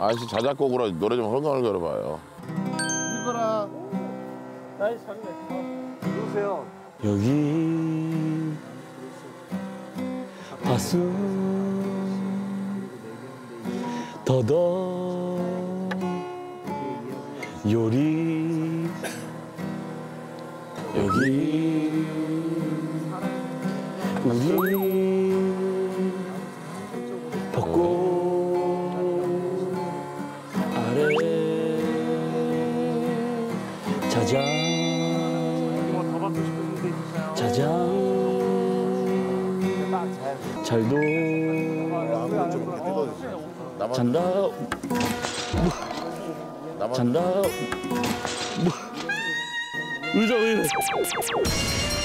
아저씨 자작곡으로 노래 좀 흥얼거려봐요. 이거라. 나이 잘해. 누구세요? 여기 바수 더더 요리 여기 우리 벚꽃 아래 자장 자장 잘도 잔다 잔다 의자 왜 이래